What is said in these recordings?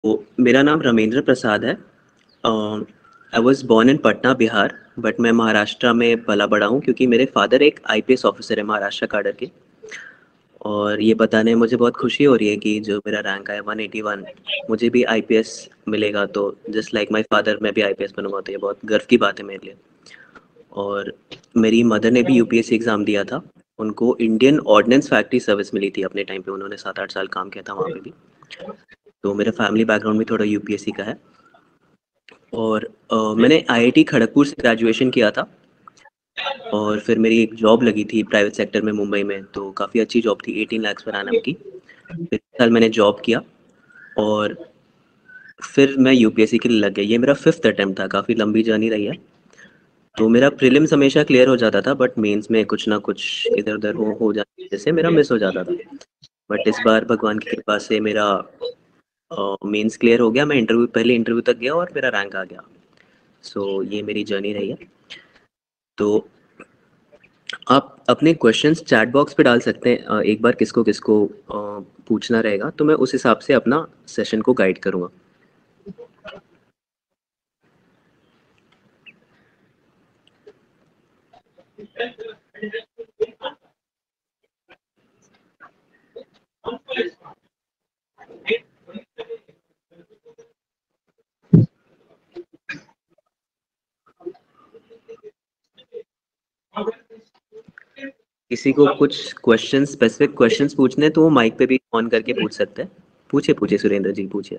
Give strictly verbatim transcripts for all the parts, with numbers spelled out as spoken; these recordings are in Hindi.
तो मेरा नाम रमेंद्र प्रसाद है। I was born in Patna Bihar, but मैं महाराष्ट्र में पला बड़ा हूँ क्योंकि मेरे फादर एक आईपीएस ऑफिसर है महाराष्ट्र कैडर के। और ये बताने में मुझे बहुत खुशी हो रही है कि जो मेरा रैंक है वन एटी वन, मुझे भी आईपीएस मिलेगा। तो जस्ट लाइक माय फादर मैं भी आईपीएस बनूंगा, तो ये बहुत गर्व की बात है मेरे लिए। और मेरी मदर ने भी यूपीएससी एग्ज़ाम दिया था। उनको इंडियन ऑर्डिनेंस फैक्ट्री सर्विस मिली थी अपने टाइम पे, उन्होंने सात आठ साल काम किया था वहाँ पे भी। तो मेरा फैमिली बैकग्राउंड भी थोड़ा यूपीएससी का है। और अ, मैंने आईआईटी खड़गपुर से ग्रेजुएशन किया था और फिर मेरी एक जॉब लगी थी प्राइवेट सेक्टर में मुंबई में, तो काफ़ी अच्छी जॉब थी, एटीन लाख पर एनम की। फिर एक साल मैंने जॉब किया और फिर मैं यूपीएससी के लिए लग गया। ये मेरा फिफ्थ अटेम्प्ट था, काफ़ी लंबी जर्नी रही है। तो मेरा प्रीलिम्स हमेशा क्लियर हो जाता था, बट मेंस में कुछ ना कुछ इधर उधर हो हो जाता, जैसे मेरा मिस हो जाता था। बट इस बार भगवान की कृपा से मेरा मेंस क्लियर हो गया। मैं इंटरव्यू पहले इंटरव्यू तक गया और मेरा रैंक आ गया। सो so, ये मेरी जर्नी रही है। तो आप अपने क्वेश्चंस चैट बॉक्स पे डाल सकते हैं। अ, एक बार किसको किसको अ, पूछना रहेगा, तो मैं उस हिसाब से अपना सेशन को गाइड करूँगा। किसी को कुछ क्वेश्चन स्पेसिफिक क्वेश्चंस पूछने तो वो माइक पे भी ऑन करके पूछ सकते हैं। पूछिए पूछिए सुरेंद्र जी, पूछिए।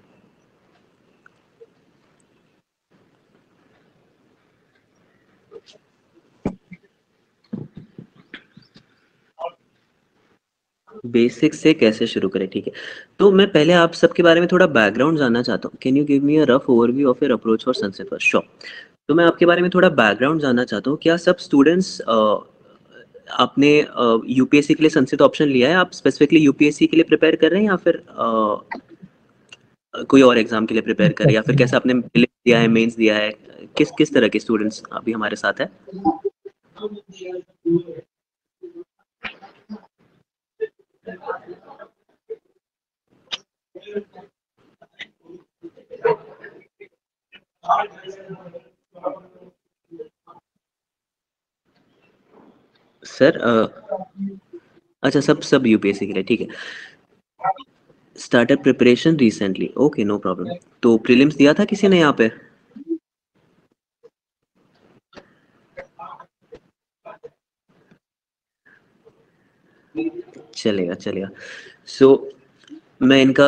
बेसिक से कैसे शुरू करें, ठीक है। तो मैं पहले आप सबके बारे में थोड़ा बैकग्राउंड जानना चाहता हूँ। Can you give me a rough overview of your approach for Sanskrit first? Sure. तो मैं आपके बारे में थोड़ा बैकग्राउंड जानना चाहता हूँ। क्या सब स्टूडेंट्स आपने यूपीएससी के लिए संस्कृत ऑप्शन लिया है? आप स्पेसिफिकली यूपीएससी के लिए प्रिपेयर कर रहे हैं या फिर अ, कोई और एग्जाम के लिए प्रिपेयर कर रहे हैं, या फिर कैसा आपने प्रीलिम्स दिया है, मेंस दिया है? किस किस तरह के स्टूडेंट्स अभी हमारे साथ है? सर अ, अच्छा, सब सब यूपीएससी के लिए, ठीक है। Startup preparation recently, okay, no problem. तो प्रीलिम्स दिया था किसी ने यहाँ पे? चलेगा चलेगा। सो so, मैं इनका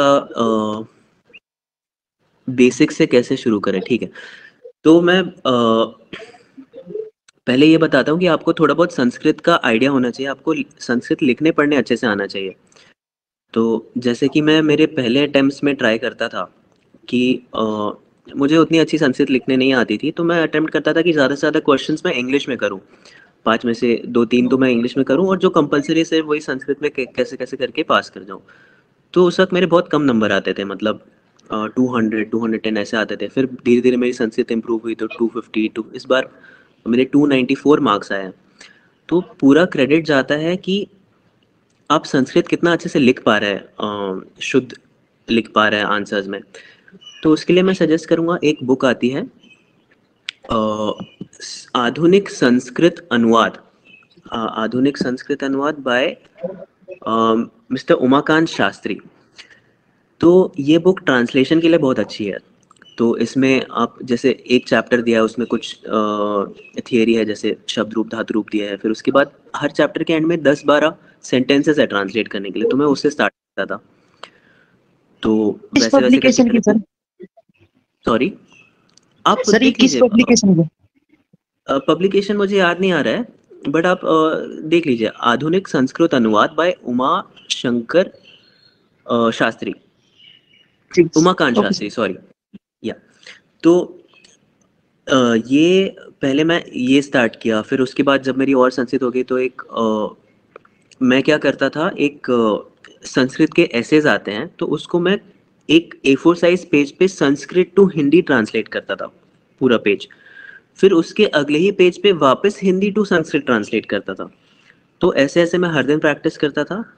बेसिक से कैसे शुरू करें, ठीक है। तो मैं अ, पहले ये बताता हूँ कि आपको थोड़ा बहुत संस्कृत का आइडिया होना चाहिए, आपको संस्कृत लिखने पढ़ने अच्छे से आना चाहिए। तो जैसे कि मैं मेरे पहले अटेम्प्ट्स में ट्राई करता था कि अ, मुझे उतनी अच्छी संस्कृत लिखने नहीं आती थी, तो मैं अटेम्प्ट करता था कि ज़्यादा से ज़्यादा क्वेश्चंस मैं इंग्लिश में करूँ। पाँच में से दो तीन तो मैं इंग्लिश में करूँ और जो कंपलसरी है सिर्फ वही संस्कृत में कैसे कैसे करके पास कर जाऊँ। तो उस वक्त मेरे बहुत कम नंबर आते थे, मतलब two hundred two hundred ten ऐसे आते थे। फिर धीरे धीरे मेरी संस्कृत इंप्रूव हुई तो टू फिफ्टी टू, इस बार मेरे टू नाइन्टी फोर मार्क्स आए हैं। तो पूरा क्रेडिट जाता है कि आप संस्कृत कितना अच्छे से लिख पा रहे हैं, अ, शुद्ध लिख पा रहे हैं आंसर्स में। तो उसके लिए मैं सजेस्ट करूँगा, एक बुक आती है अ, आधुनिक संस्कृत अनुवाद। अ, आधुनिक संस्कृत अनुवाद बाय मिस्टर उमाकांत शास्त्री। तो ये बुक ट्रांसलेशन के लिए बहुत अच्छी है। तो इसमें आप जैसे एक चैप्टर दिया है, उसमें कुछ थियरी है, जैसे शब्द रूप धातु रूप दिया है, फिर उसके बाद हर चैप्टर के एंड में दस बारह सेंटेंसेस है ट्रांसलेट करने के लिए। तो मैं उससे स्टार्ट करता था। तो किस वैसे वैसे करके पब्लिकेशन की मैंने सर? बुक, सॉरी, आप सर ये देख किस लीजिए। पब्लिकेशन की? पब्लिकेशन मुझे याद नहीं आ रहा है, बट आप अ, देख लीजिए, आधुनिक संस्कृत अनुवाद बाय उमा शंकर अ, शास्त्री, ठीक। Umakant okay sir. Shastri, sorry. या तो अ, ये पहले मैं ये स्टार्ट किया। फिर उसके बाद जब मेरी और संस्कृत हो गई तो एक अ, मैं क्या करता था, एक अ, संस्कृत के एसेज आते हैं तो उसको मैं एक ए फोर साइज पेज पे संस्कृत टू हिंदी ट्रांसलेट करता था, पूरा पेज। फिर उसके अगले ही पेज पे वापस हिंदी टू संस्कृत ट्रांसलेट करता था। तो ऐसे ऐसे मैं हर दिन प्रैक्टिस करता था। तो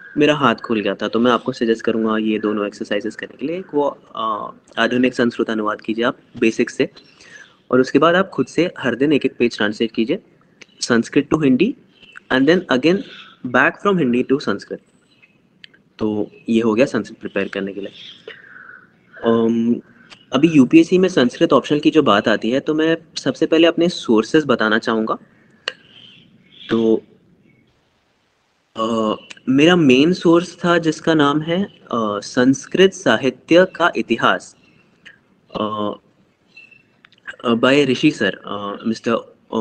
मेरा हाथ खुल गया था। तो मैं आपको सजेस्ट करूँगा ये दोनों एक्सरसाइजेस करने के लिए। एक वो अ, आधुनिक संस्कृत अनुवाद कीजिए आप बेसिक से, और उसके बाद आप खुद से हर दिन एक एक पेज ट्रांसलेट कीजिए, Sanskrit to Hindi, and then again back from Hindi to Sanskrit. तो ये हो गया संस्कृत प्रिपेयर करने के लिए। um, अभी यूपीएससी में संस्कृत ऑप्शनल की जो बात आती है, तो मैं सबसे पहले अपने सोर्सेज बताना चाहूँगा। तो अ, मेरा मेन सोर्स था जिसका नाम है अ, संस्कृत साहित्य का इतिहास, by Rishi sir, mister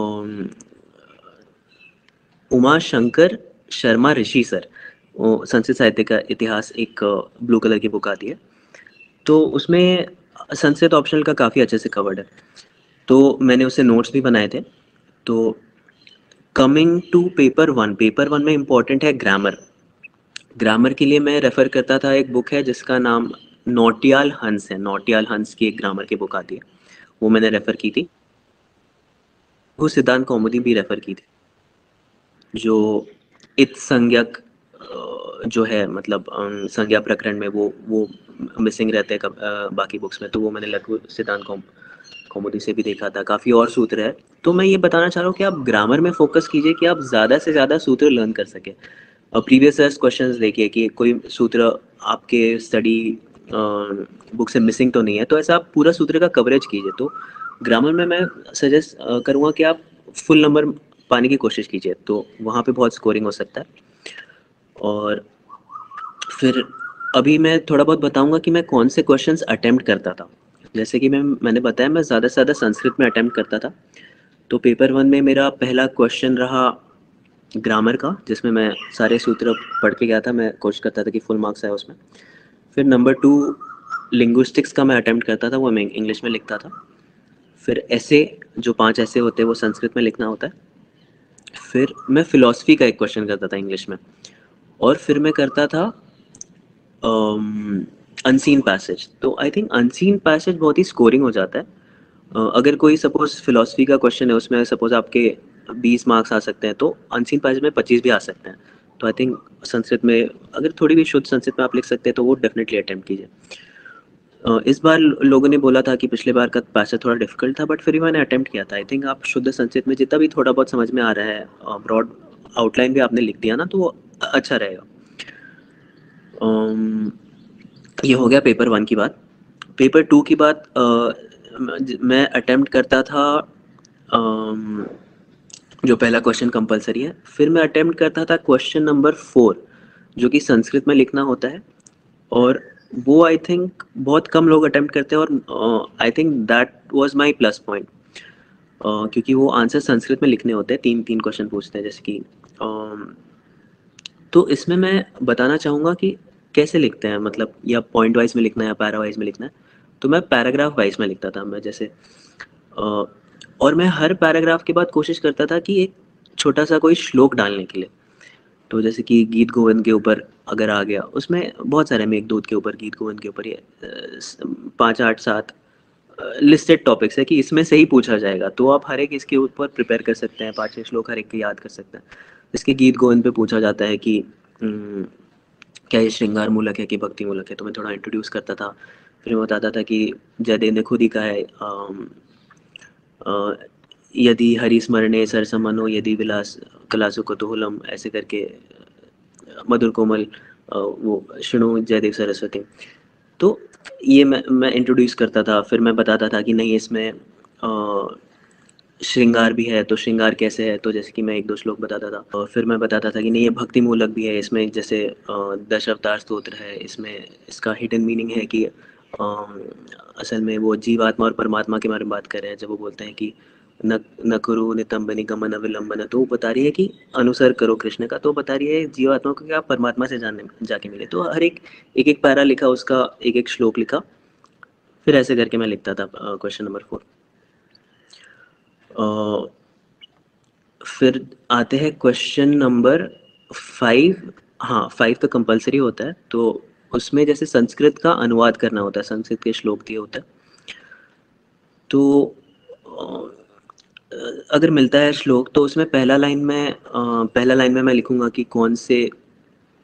Uma Shankar Sharma Rishi sir. वो संस्कृत साहित्य का इतिहास एक ब्लू कलर की बुक आती है, तो उसमें संस्कृत ऑप्शनल का काफ़ी अच्छे से कवर्ड है। तो मैंने उससे नोट्स भी बनाए थे। तो coming to paper one, paper one में इम्पोर्टेंट है ग्रामर। ग्रामर के लिए मैं रेफ़र करता था, एक बुक है जिसका नाम नौटियाल हंस है। नौटियाल हंस की एक ग्रामर की बुक आती है, वो मैंने रेफ़र की थी। वो सिद्धांत कौमुदी भी रेफ़र की थी, जो इत संज्ञक अ, जो है, मतलब अम, संज्ञा प्रकरण में वो वो मिसिंग रहते हैं कब- अ, बाकी बुक्स में। तो वो मैंने लघु सिद्धांत कौम कौमुदी से भी देखा था। काफ़ी और सूत्र है। तो मैं ये बताना चाह रहा हूँ कि आप ग्रामर में फोकस कीजिए कि आप ज़्यादा से ज़्यादा सूत्र लर्न कर सकें। और प्रीवियस ईयर्स क्वेश्चंस देखिए कि कोई सूत्र आपके स्टडी बुक से मिसिंग तो नहीं है, तो ऐसा आप पूरा सूत्र का कवरेज कीजिए। तो ग्रामर में मैं सजेस्ट करूँगा कि आप फुल नंबर पाने की कोशिश कीजिए, तो वहाँ पे बहुत स्कोरिंग हो सकता है। और फिर अभी मैं थोड़ा बहुत बताऊंगा कि मैं कौन से क्वेश्चंस अटेम्प्ट करता था। जैसे कि मैं मैंने बताया, मैं ज़्यादा से ज़्यादा संस्कृत में अटेम्प्ट करता था। तो पेपर वन में मेरा पहला क्वेश्चन रहा ग्रामर का, जिसमें मैं सारे सूत्र पढ़ के गया था। मैं कोशिश करता था कि फुल मार्क्स आए उसमें। फिर नंबर टू लिंग्विस्टिक्स का मैं अटेम्प्ट करता था, वो मैं इंग्लिश में लिखता था। फिर ऐसे, जो पांच ऐसे होते हैं वो संस्कृत में लिखना होता है। फिर मैं फिलॉसफी का एक क्वेश्चन करता था इंग्लिश में। और फिर मैं करता था अनसीन पैसेज। तो आई थिंक अनसीन पैसेज बहुत ही स्कोरिंग हो जाता है। अ, अगर कोई सपोज फिलॉसफी का क्वेश्चन है, उसमें सपोज आपके बीस मार्क्स आ सकते हैं, तो अनसीन पैसेज में पच्चीस भी आ सकते हैं। तो आई थिंक संस्कृत में अगर थोड़ी भी शुद्ध संस्कृत में आप लिख सकते हैं, तो वो डेफिनेटली अटेम्प्ट कीजिए। अ, इस बार लोगों ने बोला था कि पिछले बार का पैसेज थोड़ा डिफिकल्ट था, बट फिर भी मैंने अटेम्प्ट किया था। आई थिंक आप शुद्ध संस्कृत में जितना भी थोड़ा बहुत समझ में आ रहा है, ब्रॉड आउटलाइन भी आपने लिख दिया ना, तो वो अच्छा रहेगा। अम, ये हो गया पेपर वन की बात। पेपर टू की बात, अ, मैं अटेम्प्ट करता था अम, जो पहला क्वेश्चन कंपलसरी है। फिर मैं अटेम्प्ट करता था क्वेश्चन नंबर फोर, जो कि संस्कृत में लिखना होता है। और वो आई थिंक बहुत कम लोग अटेम्प्ट करते हैं, और I think that was my plus point, क्योंकि वो आंसर संस्कृत में लिखने होते हैं। तीन तीन क्वेश्चन पूछते हैं, जैसे कि अम, तो इसमें मैं बताना चाहूँगा कि कैसे लिखते हैं, मतलब या पॉइंट वाइज में लिखना है या पैरा वाइज में लिखना है। तो मैं पैराग्राफ वाइज में लिखता था। मैं जैसे अ, और मैं हर पैराग्राफ के बाद कोशिश करता था कि एक छोटा सा कोई श्लोक डालने के लिए। तो जैसे कि गीत गोविंद के ऊपर अगर आ गया, उसमें बहुत सारे, मेघदूत के ऊपर, गीत गोविंद के ऊपर, ये अ, स- पाँच आठ सात लिस्टेड टॉपिक्स है कि इसमें से ही पूछा जाएगा। तो आप हर एक इसके ऊपर प्रिपेयर कर सकते हैं, पाँच छः श्लोक हर एक के याद कर सकते हैं। इसके गीत गोविंद पे पूछा जाता है कि अम, क्या ये श्रृंगार मूलक है कि भक्ति मूलक है। तो मैं थोड़ा इंट्रोड्यूस करता था। फिर मैं बताता था कि जयदेव ने खुद ही कहा है, अम, अ, यदि हरि स्मरणे सरसमनो यदि विलास कलासु कुतूहलम, ऐसे करके मधुर कोमल, अ, वो शुणु जयदेव सरस्वती। तो ये मैं मैं इंट्रोड्यूस करता था। फिर मैं बताता था कि नहीं, इसमें अ, श्रृंगार भी है, तो श्रृंगार कैसे है। तो जैसे कि मैं एक दो श्लोक बताता था। और फिर मैं बताता था कि नहीं, ये भक्ति मूलक भी है। इसमें जैसे अ, दश अवतार स्तोत्र है, इसमें इसका हिडन मीनिंग है कि अ, असल में वो जीवात्मा और परमात्मा के बारे में बात कर रहे हैं। जब वो बोलते हैं कि न न कुरु नितंबनि गमन अविलंबन, तो वो बता रही है कि अनुसर करो कृष्ण का। तो बता रही है जीवात्मा को कि आप परमात्मा से जानने जाके मिले। तो हर एक एक एक पैरा लिखा, उसका एक एक श्लोक लिखा। फिर ऐसे करके मैं लिखता था क्वेश्चन नंबर फोर। फिर आते हैं क्वेश्चन नंबर फाइव। हाँ, फाइव तो कंपलसरी होता है। तो उसमें जैसे संस्कृत का अनुवाद करना होता है, संस्कृत के श्लोक दिए होते हैं। तो अ, अगर मिलता है श्लोक, तो उसमें पहला लाइन में अ, पहला लाइन में मैं लिखूंगा कि कौन से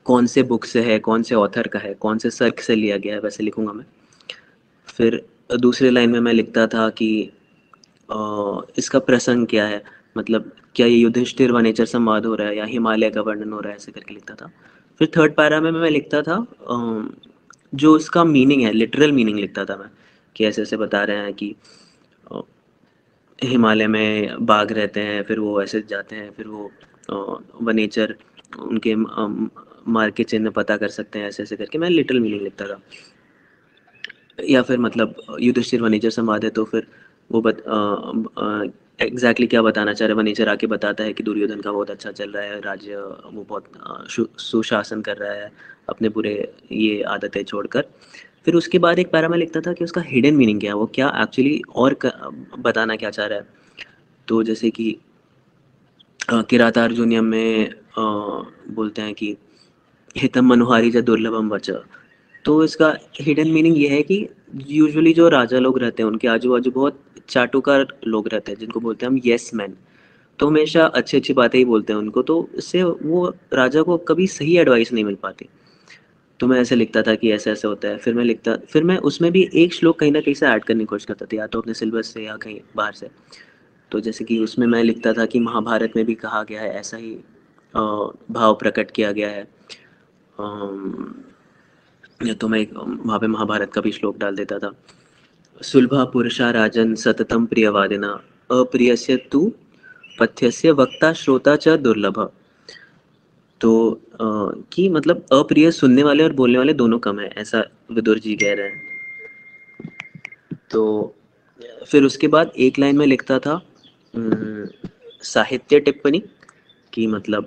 कौन से बुक से है, कौन से ऑथर का है, कौन से सर्क से लिया गया है, वैसे लिखूंगा मैं। फिर दूसरी लाइन में मैं लिखता था कि अ, इसका प्रसंग क्या है, मतलब क्या ये युधिष्ठिर वनेचर संवाद हो रहा है या हिमालय का वर्णन हो रहा है, ऐसे करके लिखता था। फिर थर्ड पैरा में मैं लिखता था अ, जो उसका मीनिंग है, लिटरल मीनिंग लिखता था मैं, कि ऐसे ऐसे बता रहे हैं कि अ, हिमालय में बाघ रहते हैं, फिर वो ऐसे जाते हैं, फिर वो अ, वनेचर उनके अम, मार के चिन्ह पता कर सकते हैं, ऐसे ऐसे करके मैं लिटरल मीनिंग लिखता था। या फिर मतलब युधिष्ठिर वनेचर संवाद है तो फिर वो बत एग्जैक्टली क्या बताना चाह रहे हैं, वनेचर आके बताता है कि दुर्योधन का बहुत अच्छा चल रहा है राज्य, वो बहुत अ, सु- सुशासन कर रहा है अपने बुरे ये आदतें छोड़कर। फिर उसके बाद एक पैरा में लिखता था कि उसका हिडन मीनिंग क्या है, वो क्या एक्चुअली और क, बताना क्या चाह रहा है। तो जैसे कि अ, किरातार्जुनीयम में अ, बोलते हैं कि हितम मनोहारी च दुर्लभम वच। तो इसका हिडन मीनिंग ये है कि यूजुअली जो राजा लोग रहते हैं उनके आजू बाजू बहुत चाटुकार लोग रहते हैं, जिनको बोलते हैं हम यस मैन। तो हमेशा अच्छी अच्छी बातें ही बोलते हैं उनको, तो इससे वो राजा को कभी सही एडवाइस नहीं मिल पाती। तो मैं ऐसे लिखता था कि ऐसे ऐसे होता है। फिर मैं लिखता फिर मैं उसमें भी एक श्लोक कहीं ना कहीं से ऐड करने की कोशिश करता था, या तो अपने सिलेबस से या कहीं बाहर से। तो जैसे कि उसमें मैं लिखता था कि महाभारत में भी कहा गया है, ऐसा ही अ, भाव प्रकट किया गया है। अम, या तो मैं एक, वहाँ पे महाभारत का भी श्लोक डाल देता था। सुलभा पुरुषा राजन सततम प्रियवादिना, अप्रियस्य तु पथ्यस्य वक्ता श्रोता च दुर्लभ। तो अ, कि मतलब अप्रिय सुनने वाले और बोलने वाले दोनों कम है, ऐसा विदुर जी कह रहे हैं। तो फिर उसके बाद एक लाइन में लिखता था अम, साहित्य टिप्पणी, कि मतलब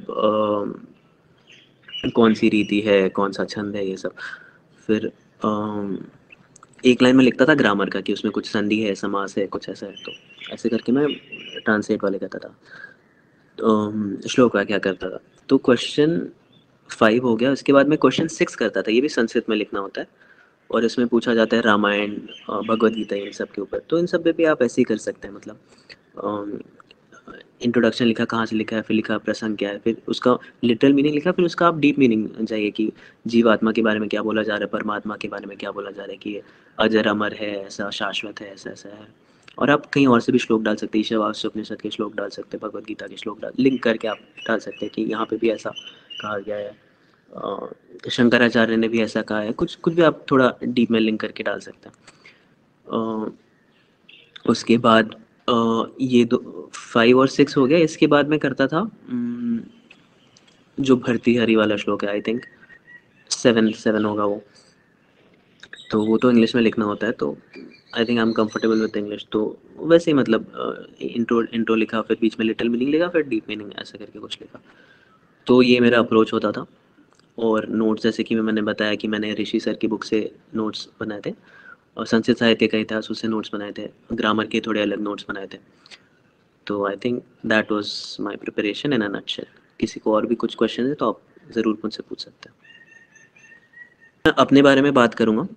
अ, कौन सी रीति है, कौन सा छंद है, ये सब। फिर अम, एक लाइन में लिखता था ग्रामर का, कि उसमें कुछ संधि है, समास है, कुछ ऐसा है। तो ऐसे करके मैं ट्रांसलेट वाले करता था। तो अम, श्लोक का क्या करता था। तो क्वेश्चन फाइव हो गया, उसके बाद मैं क्वेश्चन सिक्स करता था, ये भी संस्कृत में लिखना होता है। और इसमें पूछा जाता है रामायण, अ, भगवद गीता, इन सब के ऊपर। तो इन सब पे भी आप ऐसे ही कर सकते हैं, मतलब इंट्रोडक्शन लिखा, कहाँ से लिखा है, फिर लिखा प्रसंग क्या है, फिर उसका लिटरल मीनिंग लिखा, फिर उसका आप डीप मीनिंग चाहिए कि जीवात्मा के बारे में क्या बोला जा रहा है, परमात्मा के बारे में क्या बोला जा रहा है, कि ये अजर अमर है, ऐसा शाश्वत है, ऐसा ऐसा है। और आप कहीं और से भी श्लोक डाल सकते हैं, ईशावास्य उपनिषद के श्लोक डाल सकते हैं, भगवद गीता के श्लोक डाल लिंक करके आप डाल सकते हैं कि यहाँ पे भी ऐसा कहा गया है। अ, शंकराचार्य ने भी ऐसा कहा है, कुछ कुछ भी आप थोड़ा डीप में लिंक करके डाल सकते हैं। अ, उसके बाद अ, ये दो फाइव और सिक्स हो गया। इसके बाद मैं करता था उम, जो भर्तृहरि वाला श्लोक है, आई थिंक सेवन सेवन होगा वो। तो वो तो इंग्लिश में लिखना होता है, तो I think I am comfortable with English. तो वैसे ही मतलब इंट्रो इंट्रो लिखा, फिर बीच में लिटिल मीनिंग लिखा, फिर डीप मीनिंग, ऐसा करके कुछ लिखा। तो ये मेरा अप्रोच होता था। और नोट्स जैसे कि मैंने बताया कि मैंने ऋषि सर की बुक से नोट्स बनाए थे, और संस्कृत साहित्य का इतिहास उससे नोट्स बनाए थे, ग्रामर के थोड़े अलग नोट्स बनाए थे। तो I think that was my preparation in a nutshell. किसी को और भी कुछ क्वेश्चन है तो आप ज़रूर मुझसे पूछ सकते हैं। मैं अपने बारे में बात करूँगा।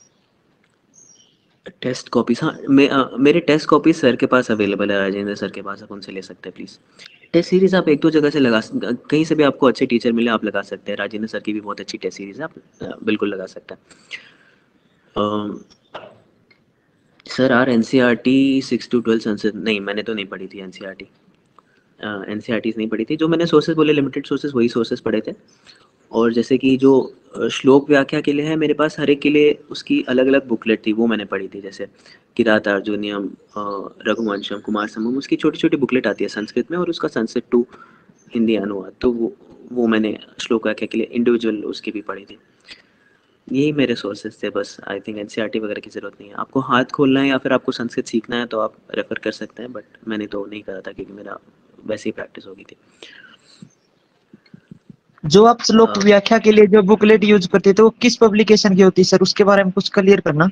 टेस्ट कॉपीज, हाँ, मे, अ, मेरे टेस्ट कॉपीज सर के पास अवेलेबल है, राजेंद्र सर के पास, आप उनसे ले सकते हैं प्लीज़। टेस्ट सीरीज आप एक दो जगह से लगा स- कहीं से भी आपको अच्छे टीचर मिले आप लगा सकते हैं। राजेंद्र सर की भी बहुत अच्छी टेस्ट सीरीज है, आप अ, बिल्कुल लगा सकते हैं। Sir R N C R T six to twelve Sanskrit, नहीं मैंने तो नहीं पढ़ी थी N C R T. N C R Ts नहीं पढ़ी थी, जो मैंने सोर्सेज बोले लिमिटेड सोर्सेज, वही सोर्सेज पढ़े थे। और जैसे कि जो अ, श्लोक व्याख्या के लिए है मेरे पास, हर एक के लिए उसकी अलग अलग बुकलेट थी, वो मैंने पढ़ी थी। जैसे किरात अर्जुनियम, रघुवंशम, कुमार संभव, उसकी छोटी छोटी बुकलेट आती है संस्कृत में, और उसका संस्कृत टू हिंदी अनुवाद, तो वो वो मैंने श्लोक व्याख्या के लिए इंडिविजुअल उसकी भी पढ़ी थी। यही मेरे सोर्सेज थे बस। I think N C R T वगैरह की ज़रूरत नहीं है। आपको हाथ खोलना है या फिर आपको संस्कृत सीखना है तो आप रेफर कर सकते हैं, बट मैंने तो नहीं करा था क्योंकि मेरा वैसे ही प्रैक्टिस हो गई थी। जो आप श्लोक अ, व्याख्या के लिए जो बुकलेट यूज करते थे वो किस पब्लिकेशन की होती है सर, उसके बारे में कुछ क्लियर करना।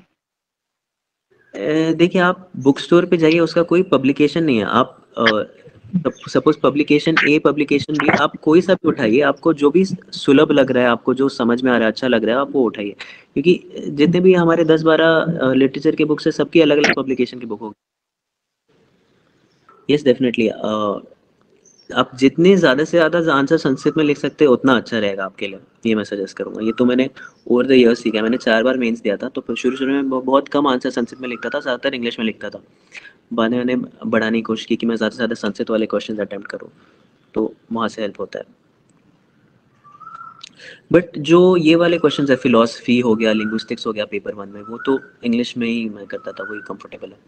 अ, देखिए, आप बुक स्टोर पे जाइए, उसका कोई पब्लिकेशन नहीं है। आप suppose publication A, publication B, आप कोई सा भी उठाइए, आपको जो भी सुलभ लग रहा है, आपको जो समझ में आ रहा है, अच्छा लग रहा है, आप वो उठाइए। क्योंकि जितने भी हमारे दस बारह लिटरेचर के बुक्स है, सबकी अलग अलग पब्लिकेशन की बुक होगी। Yes definitely. आप जितने ज़्यादा से ज़्यादा आंसर संस्कृत में लिख सकते हो उतना अच्छा रहेगा आपके लिए, ये मैं सजेस्ट करूँगा। ये तो मैंने ओवर द ईयर्स सीखा है। मैंने चार बार मेंस दिया था, तो शुरू शुरू में ब- बहुत कम आंसर संस्कृत में लिखता था, ज़्यादातर इंग्लिश में लिखता था। बाद में मैंने बढ़ाने की कोशिश की कि मैं ज़्यादा से ज़्यादा संस्कृत वाले क्वेश्चन अटैम्प्ट करूँ, तो वहाँ से हेल्प होता है। बट जो ये वाले क्वेश्चन है, फिलोसफी हो गया, लिंग्विस्टिक्स हो गया पेपर वन में, वो तो इंग्लिश में ही मैं करता था, वही कंफर्टेबल है।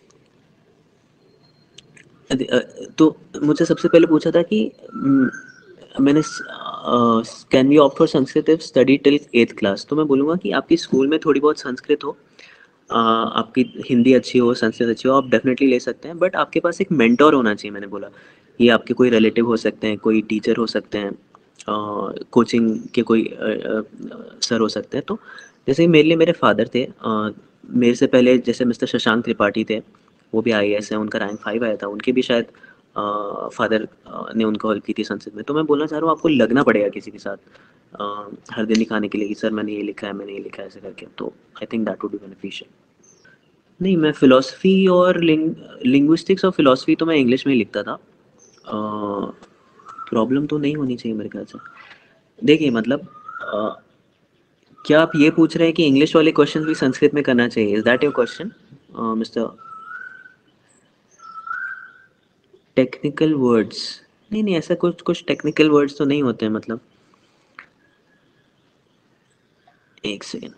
अद- अ, तो मुझसे सबसे पहले पूछा था कि म, मैंने can we opt for Sanskrit if study till eighth class. तो मैं बोलूँगा कि आपकी स्कूल में थोड़ी बहुत संस्कृत हो, अ, आपकी हिंदी अच्छी हो, संस्कृत अच्छी हो, आप डेफिनेटली ले सकते हैं, बट आपके पास एक मेंटोर होना चाहिए। मैंने बोला ये आपके कोई रिलेटिव हो सकते हैं, कोई टीचर हो सकते हैं, कोचिंग के कोई सर हो सकते हैं। तो जैसे कि मेरे लिए मेरे फादर थे, अ, मेरे से पहले जैसे मिस्टर शशांक त्रिपाठी थे, वो भी आई ए एस है, उनका रैंक फाइव आया था, उनके भी शायद फादर ने उनको हेल्प की थी संस्कृत में। तो मैं बोलना चाह रहा हूँ आपको लगना पड़ेगा किसी के साथ अ, हर दिन दिखाने के लिए कि सर मैंने ये लिखा है, मैंने ये लिखा है, ऐसे करके। तो I think that would be beneficial. नहीं, मैं फ़िलॉसफ़ी और लिंग लिंग्विस्टिक्स और फ़िलॉसफ़ी तो मैं इंग्लिश में ही लिखता था। अ, प्रॉब्लम तो नहीं होनी चाहिए मेरे ख़्याल से। देखिए मतलब अ, क्या आप ये पूछ रहे हैं कि इंग्लिश वाले क्वेश्चन भी संस्कृत में करना चाहिए? Is that your question mister? Technical words, नहीं नहीं, ऐसा कुछ कुछ टेक्निकल वर्ड्स तो नहीं होते हैं, मतलब एक सेकेंड।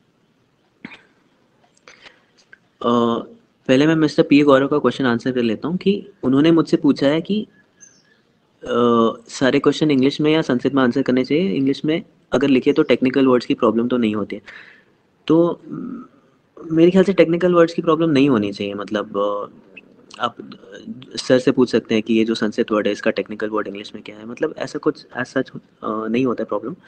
पहले मैं मिस्टर पी गौरव का क्वेश्चन आंसर कर लेता हूँ कि उन्होंने मुझसे पूछा है कि अ, सारे क्वेश्चन इंग्लिश में या संस्कृत में आंसर करने चाहिए। इंग्लिश में अगर लिखे तो टेक्निकल वर्ड्स की प्रॉब्लम तो नहीं होती है। तो म, मेरे ख्याल से टेक्निकल वर्ड्स की प्रॉब्लम नहीं होनी चाहिए। मतलब अ, आप अ, सर से पूछ सकते हैं कि ये जो संस्कृत वर्ड है इसका टेक्निकल वर्ड इंग्लिश में क्या है, मतलब ऐसा कुछ एज सच नहीं होता है प्रॉब्लम।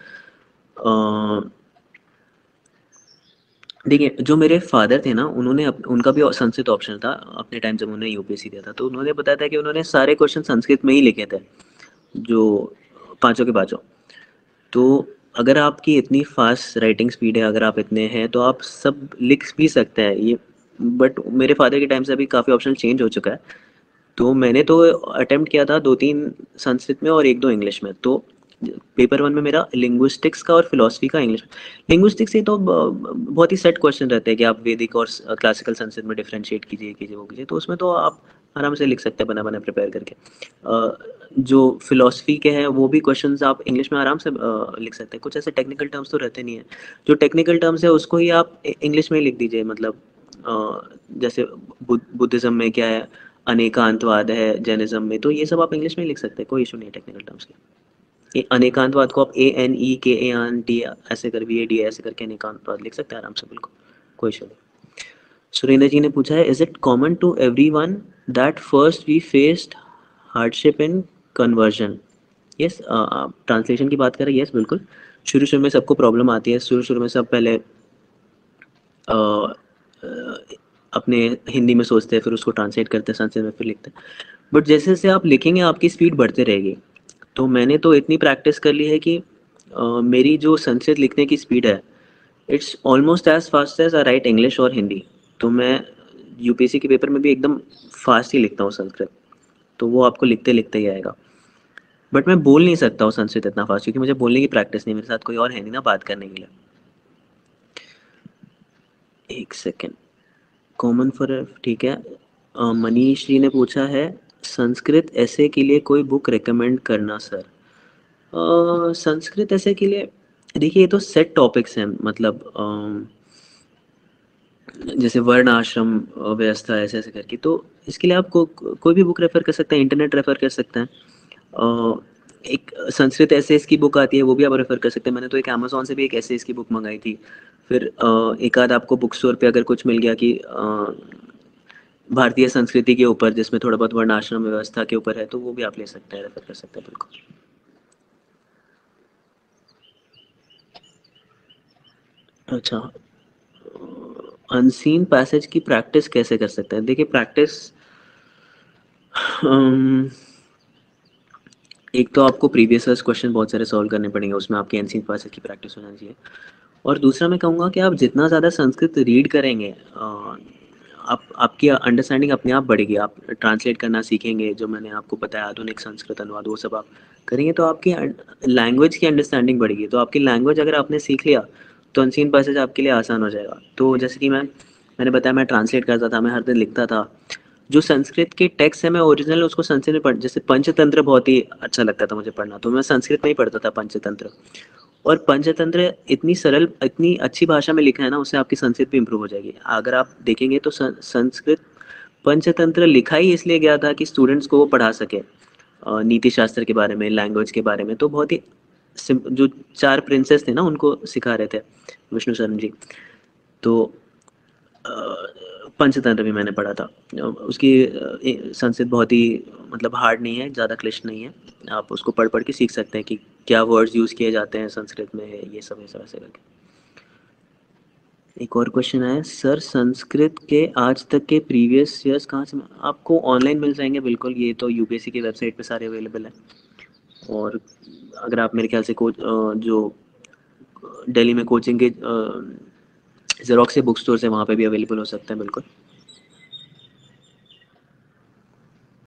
देखिए जो मेरे फादर थे ना, उन्होंने अप, उनका भी संस्कृत ऑप्शन था अपने टाइम जब उन्होंने यू पी एस सी दिया था, तो उन्होंने बताया था कि उन्होंने सारे क्वेश्चन संस्कृत में ही लिखे थे, जो पांचों के पांचों। तो अगर आपकी इतनी फास्ट राइटिंग स्पीड है, अगर आप इतने हैं, तो आप सब लिख भी सकते हैं ये। बट मेरे फादर के टाइम से अभी काफ़ी ऑप्शन चेंज हो चुका है। तो मैंने तो अटेम्प्ट किया था दो तीन संस्कृत में और एक दो इंग्लिश में। तो पेपर वन में मेरा लिंग्विस्टिक्स का और फिलोसफी का इंग्लिश। लिंग्विस्टिक्स से तो ब- बहुत ही सेट क्वेश्चन रहते हैं कि आप वैदिक और क्लासिकल संस्कृत में डिफरेंशिएट कीजिए कीजिए वो कीजिए, तो उसमें तो आप आराम से लिख सकते हैं बना बना प्रिपेयर करके। अ, जो फिलोसफी के हैं वो भी क्वेश्चंस आप इंग्लिश में आराम से अ, लिख सकते हैं। कुछ ऐसे टेक्निकल टर्म्स तो रहते नहीं है। जो टेक्निकल टर्म्स है उसको ही आप इंग्लिश में ही लिख दीजिए। मतलब अ, जैसे बुद्ध बुद्धिज्म में क्या है, अनेकांतवाद है, जैनिज्म में, तो ये सब आप इंग्लिश में ही लिख सकते हैं, कोई इशू नहीं है टेक्निकल टर्म्स की। ये अनेकांतवाद को आप ए एन ई के ए एन टी ऐसे कर वी ए डी ऐसे करके अनेकांतवाद लिख सकते हैं आराम से, बिल्कुल कोई इशू नहीं। सुरेंद्र जी ने पूछा है, is it common to everyone that first we faced hardship in conversion? Yes, आप ट्रांसलेशन की बात करें, यस बिल्कुल। शुरू शुरू में सबको प्रॉब्लम आती है, शुरू शुरू में सब पहले अ, अ, अपने हिंदी में सोचते हैं, फिर उसको ट्रांसलेट करते हैं संस्कृत में, फिर लिखते हैं। बट जैसे जैसे आप लिखेंगे आपकी स्पीड बढ़ते रहेगी। तो मैंने तो इतनी प्रैक्टिस कर ली है कि अ, मेरी जो संस्कृत लिखने की स्पीड है, it's almost as fast as I write English और हिंदी। तो मैं यू पी एस सी के पेपर में भी एकदम फास्ट ही लिखता हूँ संस्कृत। तो वो आपको लिखते लिखते ही आएगा। बट मैं बोल नहीं सकता हूँ संस्कृत इतना फास्ट, क्योंकि मुझे बोलने की प्रैक्टिस नहीं, मेरे साथ कोई और है नहीं ना बात करने के लिए। एक सेकेंड। कॉमन फॉर, ठीक है। अ, मनीष जी ने पूछा है, संस्कृत ऐसे के लिए कोई बुक रेकमेंड करना सर। अ, संस्कृत ऐसे के लिए, देखिए ये तो सेट टॉपिक्स हैं। मतलब अम, जैसे वर्ण आश्रम अ, व्यवस्था ऐसे ऐसे करके, तो इसके लिए आप को, कोई भी बुक रेफर कर सकते हैं, इंटरनेट रेफर कर सकते हैं। अ, एक संस्कृत एसेस की बुक आती है, वो भी आप रेफर कर सकते हैं। मैंने तो एक अमेजोन से भी एक एसेस की बुक मंगाई थी। फिर अ, एक आध आपको बुक स्टोर पे अगर कुछ मिल गया कि अ, भारतीय संस्कृति के ऊपर, जिसमें थोड़ा बहुत वर्ण आश्रम व्यवस्था के ऊपर है, तो वो भी आप ले सकते हैं, रेफर कर सकते हैं बिल्कुल। अच्छा, अनसीन पैसेज की प्रैक्टिस कैसे कर सकते हैं? देखिए प्रैक्टिस, एक तो आपको प्रीवियस ईयर्स क्वेश्चन बहुत सारे सॉल्व करने पड़ेंगे, उसमें आपके अनसीन पैसेज की प्रैक्टिस होना चाहिए। और दूसरा मैं कहूँगा कि आप जितना ज़्यादा संस्कृत रीड करेंगे, अ, आप आपकी अंडरस्टैंडिंग अपने आप बढ़ेगी। आप ट्रांसलेट करना सीखेंगे, जो मैंने आपको बताया आधुनिक संस्कृत अनुवाद, वो सब आप करेंगे तो आपकी लैंग्वेज की अंडरस्टैंडिंग बढ़ेगी। तो आपकी लैंग्वेज अगर आपने सीख लिया तो अनसीन पैसेज आपके लिए आसान हो जाएगा। तो जैसे कि मैं मैंने बताया मैं ट्रांसलेट करता था, मैं हर दिन लिखता था। जो संस्कृत के टेक्स्ट है मैं ओरिजिनल उसको संस्कृत में पढ़, जैसे पंचतंत्र बहुत ही अच्छा लगता था मुझे पढ़ना, तो मैं संस्कृत में ही पढ़ता था पंचतंत्र। और पंचतंत्र इतनी सरल, इतनी अच्छी भाषा में लिखा है ना, उससे आपकी संस्कृत भी इम्प्रूव हो जाएगी। अगर आप देखेंगे तो सं- संस्कृत पंचतंत्र लिखा ही इसलिए गया था कि स्टूडेंट्स को वो पढ़ा सके, अ, नीति शास्त्र के बारे में, लैंग्वेज के बारे में। तो बहुत ही सिम- जो चार प्रिंसेस थे ना उनको सिखा रहे थे विष्णु शर्मा जी। तो अ, पंचतंत्र भी मैंने पढ़ा था। अ, उसकी अ, ए- संस्कृत बहुत ही मतलब हार्ड नहीं है, ज़्यादा क्लिष्ट नहीं है। आप उसको पढ़ पढ़ के सीख सकते हैं कि क्या वर्ड्स यूज़ किए जाते हैं संस्कृत में, ये सब ये सब ऐसे करके। एक और क्वेश्चन है सर, संस्कृत के आज तक के प्रीवियस ईयर्स कहाँ से? आपको ऑनलाइन मिल जाएंगे बिल्कुल, ये तो यूपीएससी की वेबसाइट पे सारे अवेलेबल है। और अगर आप मेरे ख्याल से कोच जो दिल्ली में कोचिंग के जेरोक्स से बुक स्टोर है वहाँ पे भी अवेलेबल हो सकते हैं बिल्कुल।